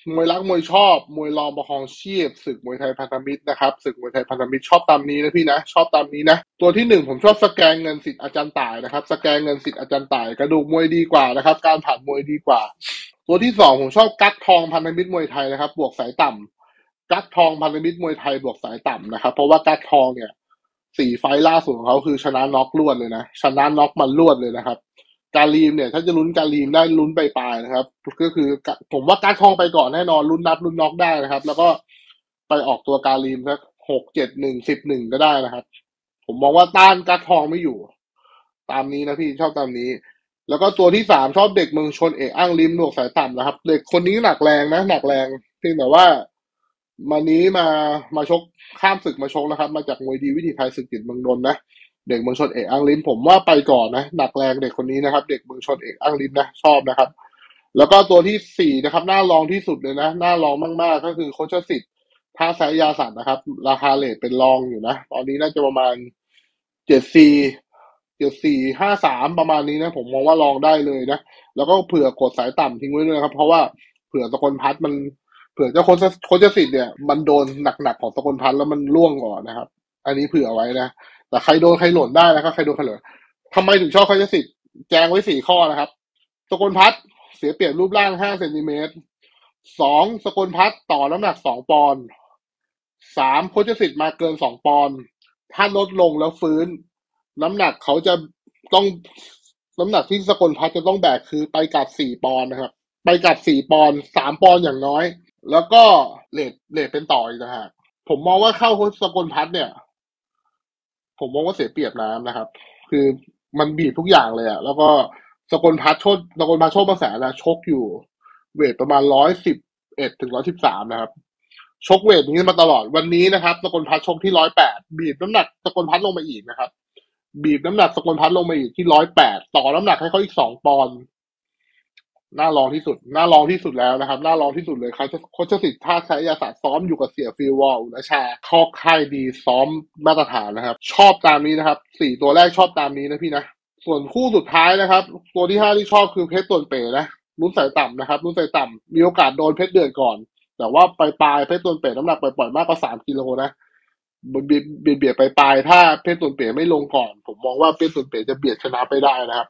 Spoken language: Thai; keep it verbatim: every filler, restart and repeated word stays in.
มวยรักมวยชอบมวยรองประคองชีพศึกมวยไทยพันธมิตรนะครับศึกมวยไทยพันธมิตรชอบตามนี้นะพี่นะชอบตามนี้นะตัวที่หนึ่งผมชอบสแกนเงินสิทธิ์อาจารย์ต่ายนะครับสแกนเงินสิทธิ์อาจารย์ต่ายกระดูกมวยดีกว่านะครับการผ่านมวยดีกว่าตัวที่สองผมชอบกั๊กทองพันธมิตรมวยไทยนะครับบวกสายต่ำกั๊กทองพันธมิตรมวยไทยบวกสายต่ำนะครับเพราะว่ากั๊กทองเนี่ยสี่ไฟล์ล่าสุดของเขาคือชนะน็อกรวดเลยนะชนะน็อกมันรวดเลยนะครับ การีมเนี่ยถ้าจะลุ้นการีมได้ลุ้นไปปลายนะครับก็คือผมว่าการทองไปก่อนแน่นอนลุ้นนับลุ้นน็อกได้นะครับแล้วก็ไปออกตัวการีมสักหกเจ็ดหนึ่งสิบหนึ่งก็ได้นะครับผมมองว่าต้านการทองไม่อยู่ตามนี้นะพี่ชอบตามนี้แล้วก็ตัวที่สามชอบเด็กเมืองชนเอกอ้างลิมหนวกสายต่ำนะครับเด็กคนนี้หนักแรงนะหนักแรงเพียงแต่ว่ามานี้มามาชกข้ามศึกมาชกนะครับมาจากมวยดีวิถีไทยศึกจิตเมืองนนท์นะเด็กเมืองชนเอกอังลินผมว่าไปก่อนนะหนักแรงเด็กคนนี้นะครับเด็กเมืองชนเอกอังลินนะชอบนะครับแล้วก็ตัวที่สี่นะครับน่ารองที่สุดเลยนะน่ารองมากๆก็คือโคชสิทธิ์ท่าสายยาสัตว์นะครับราคาเลทเป็นรองอยู่นะตอนนี้น่าจะประมาณเจ็ดสี่เจ็ดสี่ห้าสามประมาณนี้นะผมมองว่าลองได้เลยนะแล้วก็เผื่อกดสายต่ำทิ้งไว้ด้วยนะครับเพราะว่าเผื่อสกลพัฒน์มันเผื่อเจ้าโคชโคชสิทธิ์เนี่ยมันโดนหนักๆของสกลพัฒน์แล้วมันล่วงก่อนนะครับอันนี้เผื่อไว้นะ แต่ใครโดนใครหล่นได้นะครับใครโดนใครหล่นทำไมถึงชอบคาสิทธิ์แจ้งไว้สี่ข้อนะครับสกลพัฒน์เสียเปรียบรูปร่างห้าเซนติเมตรสองสกลพัฒน์ต่อน้ำหนักสองปอนด์สามโคชสิทธิ์มาเกินสองปอนด์ถ้าลดลงแล้วฟื้นน้ำหนักเขาจะต้องน้ำหนักที่สกลพัฒน์จะต้องแบกคือไปกลับสี่ปอนด์นะครับไปกลับสี่ปอนด์สามปอนด์อย่างน้อยแล้วก็เลทเลทเป็นต่ออีกนะฮะผมมองว่าเข้าสกลพัฒน์เนี่ย ผมมองว่าเสียเปรียบน้ำนะครับ คือมันบีบทุกอย่างเลยอะแล้วก็สกลพัฒน์โชดสกลพัฒน์โชดประแสนะชกอยู่เวทประมาณร้อยสิบเอ็ดถึงร้อยสิบสามนะครับชกเวทนี้มาตลอดวันนี้นะครับสกลพัฒน์ชกที่ร้อยแปดบีบน้ำหนักสกลพัฒน์ลงมาอีกนะครับบีบน้ำหนักสกลพัฒน์ลงมาอีกที่ร้อยแปดต่อน้ำหนักให้เขาอีกสองปอนด์น่าลองที่สุดน่าลองที่สุดแล้วนะครับน่าลองที่สุดเลยครับโคชสิทธิ์ท่าใช้ยาศาสตร์ซ้อมอยู่กับเสียฟิลวอลอุลชาข้อค่ายดีซ้อมมาตรฐานนะครับชอบตามนี้นะครับสี่ตัวแรกชอบตามนี้นะพี่นะส่วนคู่สุดท้ายนะครับตัวที่ห้าที่ชอบคือเพชรตวนเป๋นะรุ่นสายต่ำนะครับรุ่นสายต่ำมีโอกาสโดนเพชรเดือดก่อนแต่ว่าปลายปลายเพชรตวนเป๋น้ำหนักปล่อยๆมากกว่าสามกิโลนะเบียดเบียดไปปลายถ้าเพชรตวนเป๋ไม่ลงก่อนผมมองว่าเพชรตวนเป๋จะเบียดชนะไปได้นะครับ